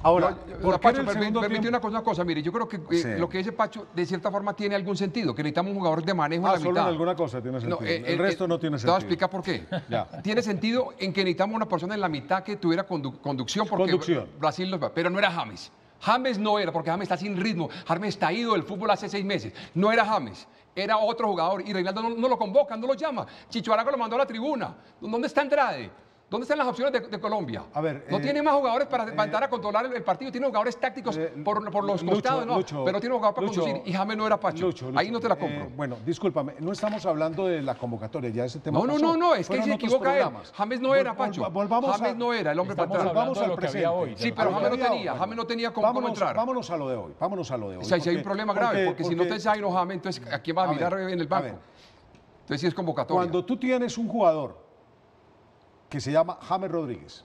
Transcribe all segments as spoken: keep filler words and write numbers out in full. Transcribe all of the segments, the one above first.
Ahora, yo, yo, ¿por qué Pacho, en el me, segundo me, me tiempo? una cosa, una cosa, mire, yo creo que eh, Sí. lo que dice Pacho, de cierta forma, tiene algún sentido, que necesitamos un jugador de manejo Ah, en la solo mitad. en alguna cosa tiene sentido. No, eh, el eh, resto eh, no tiene Te voy a sentido. explicar por qué. Ya. Tiene sentido en que necesitamos una persona en la mitad que tuviera condu conducción, porque Conducción. Brasil los va, pero no era James. James no era, porque James está sin ritmo. James está ido del fútbol hace seis meses. No era James, era otro jugador. Y Reinaldo no, no lo convoca, no lo llama. Chicho Arango lo mandó a la tribuna. ¿Dónde está Andrade? ¿Dónde están las opciones de, de Colombia? A ver, no eh, tiene más jugadores para, eh, para entrar a controlar el, el partido. Tiene jugadores tácticos eh, por, por los Lucho, costados, no. Lucho, pero tiene jugadores para Lucho, conducir. Y James no era Pacho. Lucho, Lucho, Ahí no te la compro. eh, bueno, discúlpame, no estamos hablando de la convocatoria, ya ese tema no, no, pasó. no, no, es que Fueron se otros equivoca él. programas. James no Vol- era vol- Pacho. volvamos James a- no era el hombre para Estamos entrar. Volvamos hablando de al lo que presente. había hoy. Sí, Ya pero no James no había tenía, hoy. James no tenía cómo, cómo Vámonos, entrar. vámonos a lo de hoy, vámonos a lo de hoy. O sea, si hay porque- un problema grave, porque, si no porque- te Zayn o James, entonces ¿a quién va a A mirar ver, en el a ver. banco? Entonces sí es convocatoria. Cuando tú tienes un jugador que se llama James Rodríguez,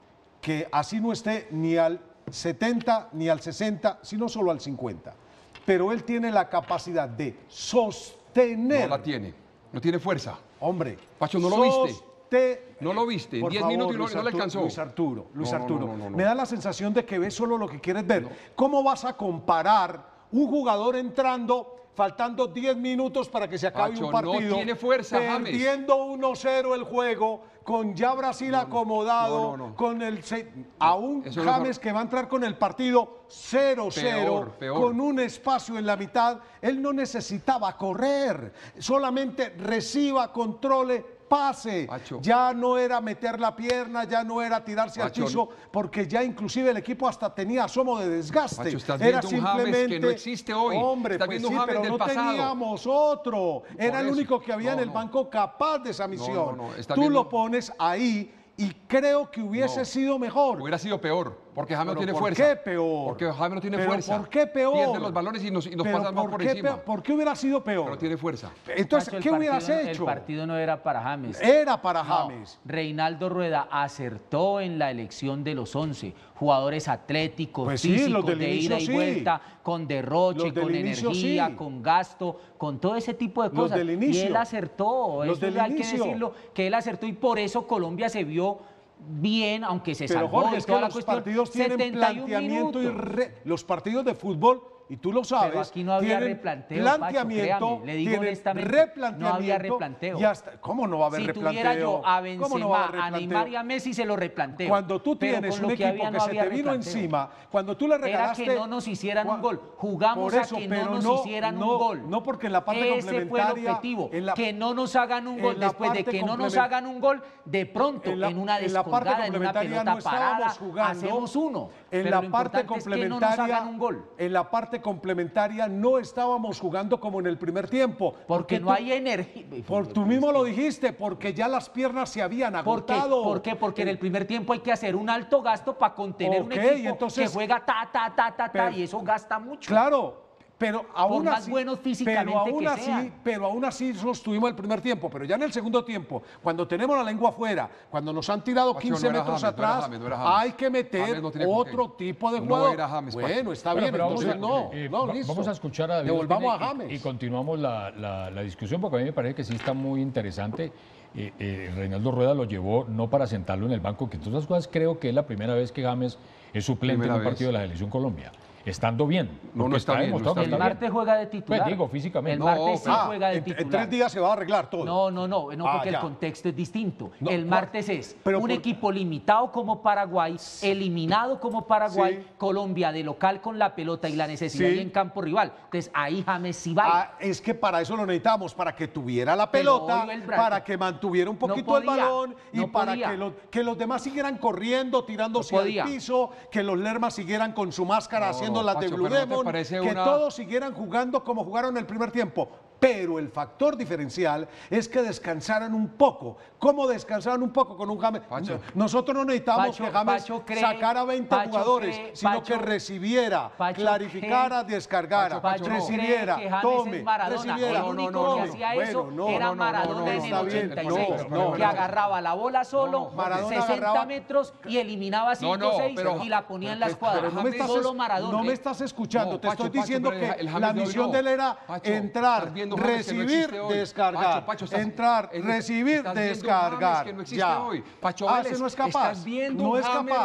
que así no esté ni al setenta ni al sesenta, sino solo al cincuenta, pero él tiene la capacidad de sostener. No la tiene, no tiene fuerza. Hombre, Pacho, ¿no lo viste? soste- No lo viste, en Por diez favor, minutos y no, Luis no le Arturo, alcanzó. Luis Arturo, Luis No, no, Arturo, no, no, no. me da la sensación de que ves solo lo que quieres ver. ¿Cómo vas a comparar un jugador entrando faltando diez minutos para que se acabe Pacho, un no partido, tiene fuerza, James. perdiendo uno cero el juego, con ya Brasil acomodado, no, no, no. con el se- a un Eso no James es- que va a entrar con el partido cero cero, Peor, peor. con un espacio en la mitad, él no necesitaba correr, solamente reciba, controle, pase. Pacho. Ya no era meter la pierna, ya no era tirarse Pacho, al piso, porque ya inclusive el equipo hasta tenía asomo de desgaste. Pacho, estás era viendo un James simplemente que no existe hoy. Hombre, Estás pues viendo un sí, James pero del no pasado. teníamos otro. Era el eso. único que había No, en el no. banco capaz de esa misión. no, no, estás Tú viendo- lo pones ahí y creo que hubiese No. sido mejor. Hubiera sido peor, porque James no Pero tiene ¿por fuerza. qué peor? Porque James no tiene ¿Pero fuerza. ¿por qué peor? Pierde los balones y nos, y nos Pero pasa más ¿por por qué encima. peor? ¿Por qué hubiera sido peor? Pero tiene fuerza. Entonces, Pacho, el ¿qué hubieras partido- hecho? El partido no era para James. Era para No, James. Reinaldo Rueda acertó en la elección de los once. Jugadores atléticos, Pues sí, físicos, los del de inicio ida y sí. vuelta, con derroche, Los del con inicio energía, sí. con gasto, con todo ese tipo de Los cosas. del Y inicio. él acertó, Los eso del hay que inicio. decirlo, que él acertó y por eso Colombia se vio bien, aunque se Pero salvó Jorge, y es que toda la los cuestión. partidos tienen setenta y un planteamiento y minutos. re- los partidos de fútbol, y tú lo sabes, Pero aquí no había tienen replanteo, Pacho, planteamiento, créame, le digo tienen honestamente, replanteamiento, no había replanteo. y hasta- ¿cómo no va a haber Si replanteo? tuviera yo a ¿Cómo no va a Benzema, haber a replanteo? Neymar y a Messi se lo replanteo. Cuando tú Pero tienes con un lo equipo había que no se había te vino replanteo. encima, cuando tú le Era regalaste... que no nos hicieran un Cua- gol. Jugamos Por eso, a que pero no nos no- hicieran no- un gol. no, porque en la parte Ese fue el complementaria, objetivo, en la- que no nos hagan un en gol. la Después de parte que no nos complemen- hagan un gol, de pronto, en, la- una en la parte descolgada, en una complementaria pelota no estábamos parada, jugando, hacemos uno. En Pero la lo parte importante es que no nos complementaria, hagan un gol. en la parte complementaria no estábamos jugando como en el primer tiempo. Porque no tú- hay energía. Por tú mismo lo dijiste, porque ya las piernas se habían ¿Por qué? agotado. ¿Por qué? Porque en el primer tiempo hay que hacer un alto gasto para contener un Ok, equipo entonces- que juega ta, ta, ta, ta, ta, Pero- y eso gasta mucho. Claro, pero aún más así, buenos físicamente pero aún que así, sean. pero aún así sostuvimos el primer tiempo, pero ya en el segundo tiempo, cuando tenemos la lengua afuera, cuando nos han tirado Pacho, quince no era metros James, no era atrás, James, no era James. hay que meter James no tenía con otro qué. tipo de No jugador. era James, Pacho. Bueno, está Bueno, bien, pero vamos entonces a, no, eh, no, va- listo. vamos a escuchar a David Devolvamos Ospina a y- James. y, continuamos la, la- la discusión, porque a mí me parece que sí está muy interesante. Eh, eh, Reinaldo Rueda lo llevó no para sentarlo en el banco, que en todas las cosas creo que es la primera vez que James es suplente Primera en un vez. partido de la Selección Colombia, estando bien. No, porque no está bien, no demostrado está que El bien. está martes juega de titular. Pues digo, físicamente. El No, martes sí pero- Ah, juega de en, titular. en tres días se va a arreglar todo. No, no, no, no, Ah, porque ya. el contexto es distinto. No, el ¿cuál? martes es Pero un por- equipo limitado como Paraguay, eliminado como Paraguay, Sí. Colombia de local con la pelota y la necesidad Sí. y en campo rival. Entonces ahí James sí va. Ah, es que para eso lo necesitamos, para que tuviera la Pero pelota, hoy el brazo. para que mantuviera un No poquito el podía, balón y no para podía. que, lo- que los demás siguieran corriendo, tirándose No al podía. piso, que los Lermas siguieran con su máscara No, haciendo no, las de Pacho, Blue pero ¿no te Demon, parece que una- todos siguieran jugando como jugaron el primer tiempo. Pero el factor diferencial es que descansaran un poco. ¿Cómo descansaran un poco con un James? Pacho. Nosotros no necesitamos Pacho- que James Pacho cree- sacara veinte Pacho jugadores, cree- sino Pacho- que recibiera, Pacho clarificara, cree- descargara, Pacho- Pacho no. recibiera, cree que James tome, es Maradona. recibiera. El único no, no, que no. hacía Bueno, eso no, era no, no, Maradona no, no, en el está bien, ochenta y seis, no, no, que no. agarraba la bola solo, No, no, Maradona sesenta agarraba- metros y eliminaba cinco no, seis pero- y la ponía en la pero- escuadra. Pero no me, estás, solo es- Maradona. no me estás escuchando, No, te Pacho, estoy Pacho, diciendo pero que el James la de hoy misión no. de él era Pacho, entrar, estás viendo James que no recibir, existe hoy. descargar, Pacho, Pacho, estás- entrar, es- recibir, estás viendo descargar. James que no existe ya. hoy. Pacho Ah, Vélez, ese no es capaz. estás viendo no un es James- capaz.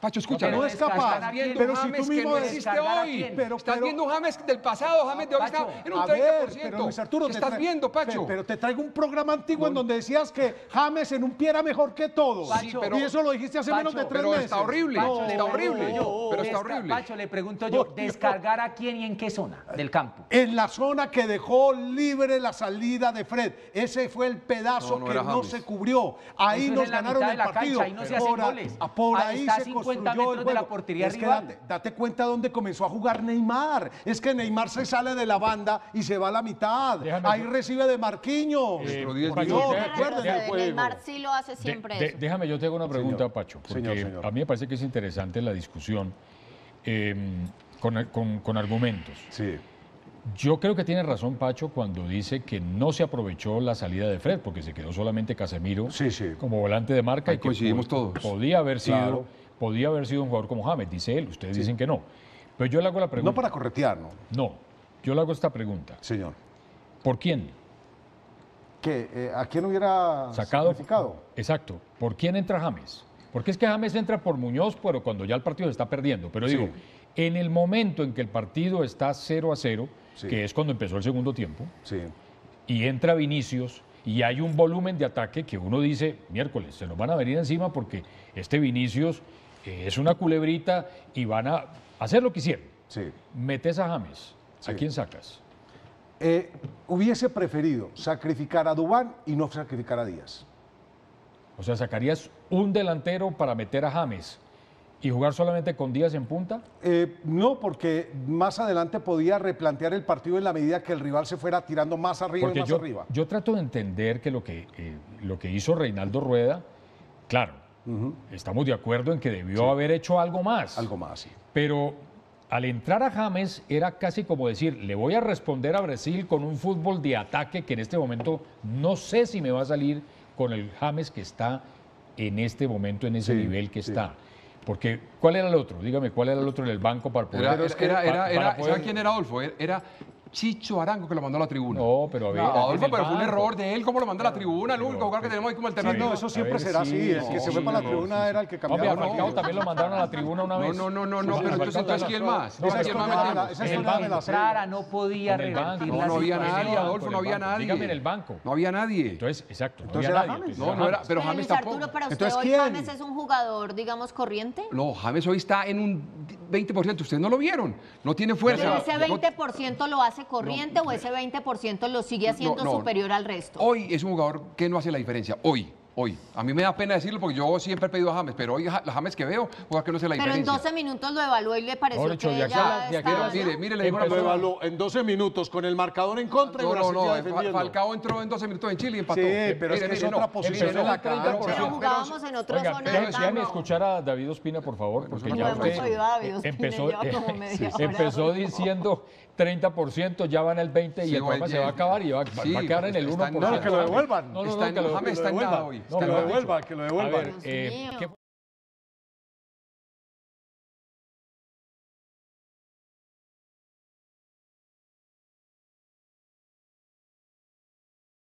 Pacho, escucha. No es capaz. Estás viendo Pero un si James tú que mismo no de- existe descargar a hoy. quién. Pero- Estás pero- viendo un James del pasado, James de hoy Pacho, está en un A treinta por ver, ciento. pero Luis Arturo, ¿Qué te estás tra- viendo, Pacho? Pero, pero te traigo un programa antiguo en donde decías que James en un pie era mejor que todos. Pacho, pero- y eso lo dijiste hace menos de Pacho, tres pero meses. está horrible, Pacho, le está pregunto horrible, yo, pero está desca- horrible. Pacho, le pregunto yo, Por Dios. ¿descargar a quién y en qué zona del campo? En la zona que dejó libre la salida de Fred. Ese fue el pedazo No, no que era no James. se cubrió. Ahí Eso es nos en la ganaron mitad de el la partido. cancha, ahí no se hacen Por a- goles. a- Por Ahí ahí está se cincuenta construyó el metros de la juego. portería Es que rival. date, date cuenta dónde comenzó a jugar Neymar. Es que Neymar se sale de la banda y se va a la mitad. Déjame- Ahí recibe de Marquinhos. Eh, Pero diez Pacho, minutos. Dios, de- recuerden de- el de- juego. Neymar sí lo hace de- siempre de- eso. déjame, yo te hago una pregunta, Señor. Pacho, porque Señor, señor. a mí me parece que es interesante la discusión eh, con, con- con argumentos. Sí. Yo creo que tiene razón Pacho cuando dice que no se aprovechó la salida de Fred, porque se quedó solamente Casemiro Sí, sí. como volante de marca. Ahí y que coincidimos po- todos. Podía haber sido, Claro. podía haber sido un jugador como James, dice él. Ustedes dicen que no. Pero yo le hago la pregunta. No para corretear, ¿no? No, yo le hago esta pregunta. Señor. ¿Por quién? ¿Qué? Eh, ¿A quién hubiera Sacado. sacrificado? Exacto. ¿Por quién entra James? Porque es que James entra por Muñoz, pero cuando ya el partido se está perdiendo. Pero Sí. digo, en el momento en que el partido está cero a cero, Sí. que es cuando empezó el segundo tiempo, Sí. y entra Vinicius y hay un volumen de ataque que uno dice, miércoles, se nos van a venir encima porque este Vinicius eh, es una culebrita y van a hacer lo que hicieron. Sí. Metes a James, ¿a Sí. quién sacas? Eh, hubiese preferido sacrificar a Dubán y no sacrificar a Díaz. O sea, ¿sacarías un delantero para meter a James y jugar solamente con Díaz en punta? Eh, no, porque más adelante podía replantear el partido en la medida que el rival se fuera tirando más arriba y Porque más yo, arriba. yo trato de entender que lo que, eh, lo que hizo Reinaldo Rueda, claro, estamos de acuerdo en que debió haber hecho algo más. Algo más, sí. Pero al entrar a James era casi como decir, le voy a responder a Brasil con un fútbol de ataque que en este momento no sé si me va a salir con el James que está en este momento, en ese Sí, nivel que sí. está. Porque, ¿cuál era el otro? Dígame, ¿cuál era el otro en el banco para poder...? Era, Pero es era, que era, pa- era, para era- poder- ¿sabe quién era Adolfo? Era- Era Chicho Arango que lo mandó a la tribuna. No, pero a ver... No, en Adolfo, el pero fue un banco. error de él, ¿cómo lo mandó a la tribuna? El único pero- jugador que tenemos ahí como Sí, alternativa. no, eso siempre ver, será sí, así. El no, que se sí, fue para la no, tribuna sí, era el que Hombre, cambiaba. a no, Falcao no. también lo mandaron a la tribuna una No, vez. no, no, no, Sí, no, sí, pero a entonces, Falcao entonces, ¿quién más? Esa Entonces, ¿quién historia más me la- metemos? esa En el historia me la banco. sé. Entrara, no podía En el revertir banco. la No, no había situación. nadie, Adolfo, En el no había banco. nadie. Dígame en el banco. No había nadie. Entonces, exacto, no Entonces había era nadie. James. entonces No, no era, James. pero Pero James Luis tampoco. Arturo, para usted Entonces, hoy ¿quién? James es un jugador, digamos, corriente. No, James hoy está en un veinte por ciento. Ustedes no lo vieron. No tiene fuerza. Pero ese No- veinte por ciento lo hace corriente o ese veinte por ciento lo sigue haciendo no. superior al resto. Hoy es un jugador que no hace la diferencia. Hoy, hoy. A mí me da pena decirlo porque yo siempre he pedido a James, pero hoy ja- la James que veo juega que no hace la Pero en diferencia. doce minutos lo evaluó y le pareció Mejor dicho, que de aquí a ya la- de aquí a la- estaba- Mire, mire, le digo una Empezó- Lo cosa. evaluó en doce minutos con el marcador en contra y No, no, Brasil no. ya Fa- defendiendo. Falcao entró en doce minutos en Chile y empató. Sí, pero es Mire, que es mire, otra no, posición empezó en la en treinta cancha. por Pero ciento. jugábamos en otra Oiga, zona pero del déjame campo. escuchar a David Ospina, por favor, porque nosotros ya no hemos usted oído a David Ospina, empezó, lleva como media hora. empezó diciendo treinta por ciento, ya van el veinte y Sí, el programa oye, se va a acabar y va, va- sí, va a quedar en el está uno en por nada. ciento. No, que lo devuelvan. No, no, no, Está en- que lo, James que está lo en nada devuelvan. hoy. No, Que lo mejor devuelvan, dicho. que lo A devuelvan. ver, Dios eh, mío. ¿qué